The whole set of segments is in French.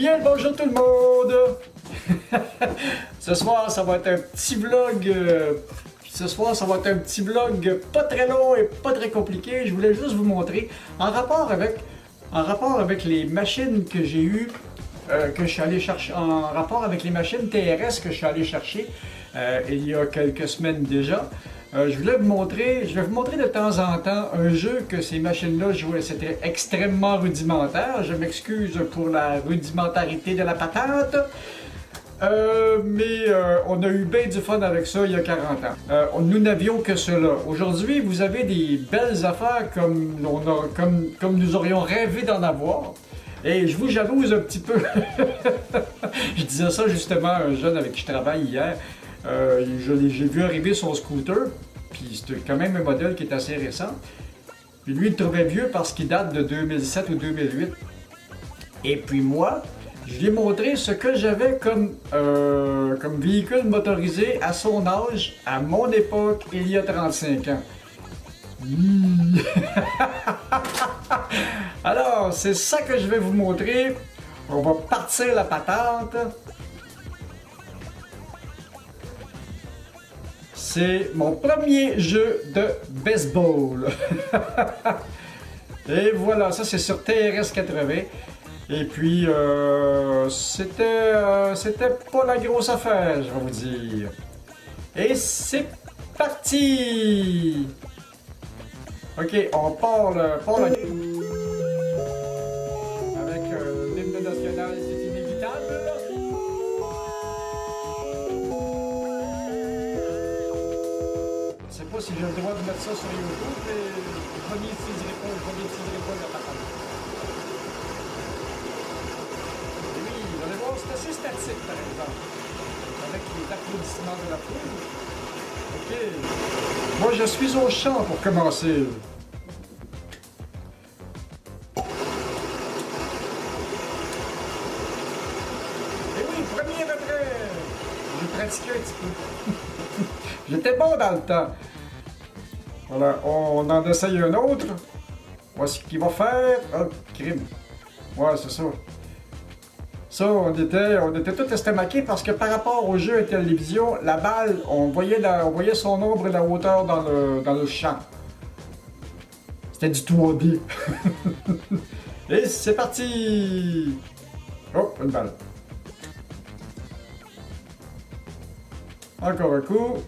Bien le bonjour tout le monde! Ce soir, ça va être un petit vlog. Ce soir, ça va être un petit vlog pas très long et pas très compliqué. Je voulais juste vous montrer en rapport avec les machines que j'ai eues, que je suis allé chercher, en rapport avec les machines TRS que je suis allé chercher il y a quelques semaines déjà. Je vais vous montrer de temps en temps un jeu que ces machines-là jouaient. C'était extrêmement rudimentaire. Je m'excuse pour la rudimentarité de la patente. Mais on a eu bien du fun avec ça il y a 40 ans. Nous n'avions que cela. Aujourd'hui, vous avez des belles affaires comme nous aurions rêvé d'en avoir. Et je vous jalouse un petit peu. Je disais ça justement à un jeune avec qui je travaille hier. J'ai vu arriver son scooter, puis c'était quand même un modèle qui est assez récent. Puis lui, il le trouvait vieux parce qu'il date de 2007 ou 2008. Et puis moi, je lui ai montré ce que j'avais comme véhicule motorisé à son âge, à mon époque, il y a 35 ans. Alors, c'est ça que je vais vous montrer. On va partir la patente. C'est mon premier jeu de baseball. Et voilà, ça c'est sur TRS 80. Et puis, c'était pas la grosse affaire, je vais vous dire. Et c'est parti! Ok, on part le avec l'hymne national, c'est inévitable. Je sais pas si j'ai le droit de mettre ça sur YouTube, mais je ne monétiserai pas la patente. Et oui, vous allez voir, c'est assez statique par exemple, avec les applaudissements de la foule. Ok. Moi, je suis au chant pour commencer. Et oui, premier retrait. J'ai pratiqué un petit peu. J'étais bon dans le temps. Voilà, on en essaye un autre. Voici ce qu'il va faire. Hop, crime. Ouais, c'est ça. Ça, on était tout estomaqués parce que par rapport au jeu à télévision, la balle, on voyait son ombre et la hauteur dans le champ. C'était du 3D. Et c'est parti! Oh, une balle. Encore un coup.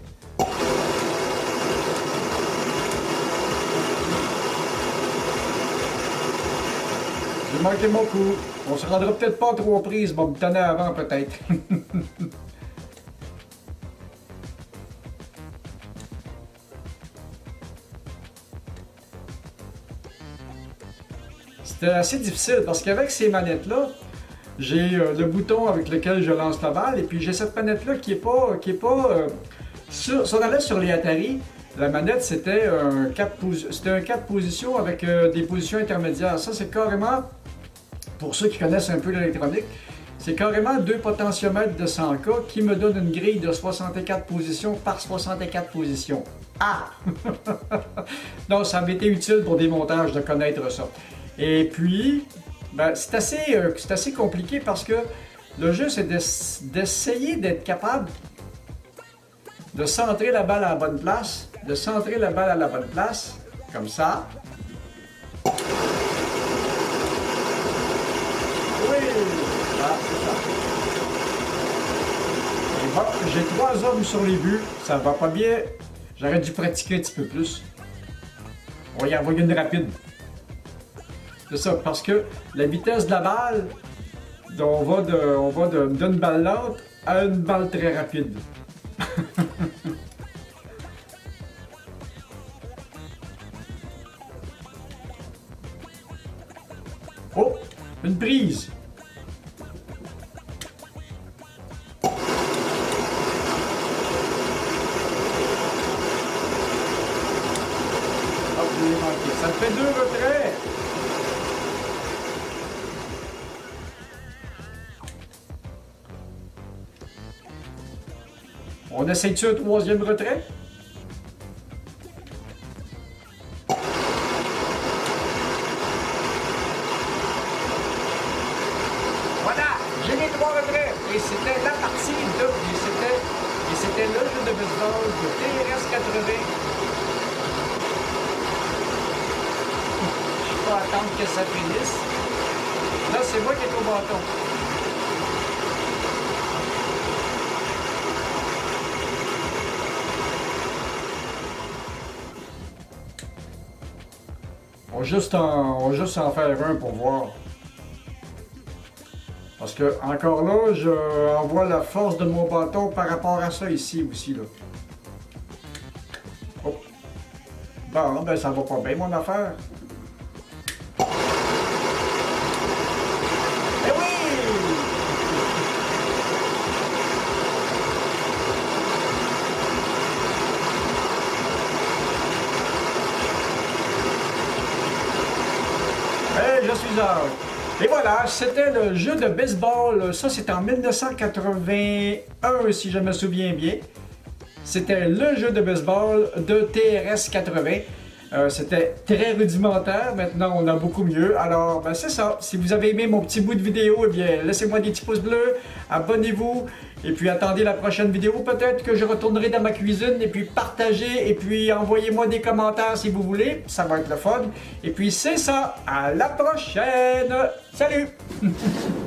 J'ai manqué mon coup. On se rendra peut-être pas trop prise, bon, me tenir avant peut-être. C'était assez difficile parce qu'avec ces manettes-là, j'ai le bouton avec lequel je lance la balle et puis j'ai cette manette-là qui est pas si on allait sur les Atari, la manette c'était un 4 positions avec des positions intermédiaires. Ça c'est carrément, pour ceux qui connaissent un peu l'électronique, c'est carrément deux potentiomètres de 100K qui me donnent une grille de 64 positions par 64 positions. Ah! Donc ça m'était utile pour des montages de connaître ça. Et puis, ben, c'est assez compliqué parce que le jeu c'est d'essayer d'être capable de centrer la balle à la bonne place, comme ça. Oui! Ah, c'est ça. Et bon, j'ai 3 hommes sur les buts, ça va pas bien. J'aurais dû pratiquer un petit peu plus. On va y envoyer une rapide. C'est ça, parce que la vitesse de la balle, on va d'une balle lente à une balle très rapide. Oh, une prise. Ça me fait 2 retraits. On essaye-tu un 3e retrait? Voilà! 3 retraits. Et c'était la partie de... Et c'était le jeu de baseball de TRS 80. Je peux attendre que ça finisse. Là, c'est moi qui est au bâton. On va juste en faire un pour voir. Parce que, encore là, je envoie la force de mon bâton par rapport à ça ici aussi, là. Oh. Bon, ben ça va pas bien, mon affaire. Eh oui! Eh, je suis là. Et voilà, c'était le jeu de baseball. Ça, c'était en 1981, si je me souviens bien. C'était le jeu de baseball de TRS 80. C'était très rudimentaire. Maintenant, on a beaucoup mieux. Alors, ben, c'est ça. Si vous avez aimé mon petit bout de vidéo, eh bien, laissez-moi des petits pouces bleus. Abonnez-vous. Et puis, attendez la prochaine vidéo. Peut-être que je retournerai dans ma cuisine. Et puis, partagez. Et puis, envoyez-moi des commentaires si vous voulez. Ça va être le fun. Et puis, c'est ça. À la prochaine. Salut!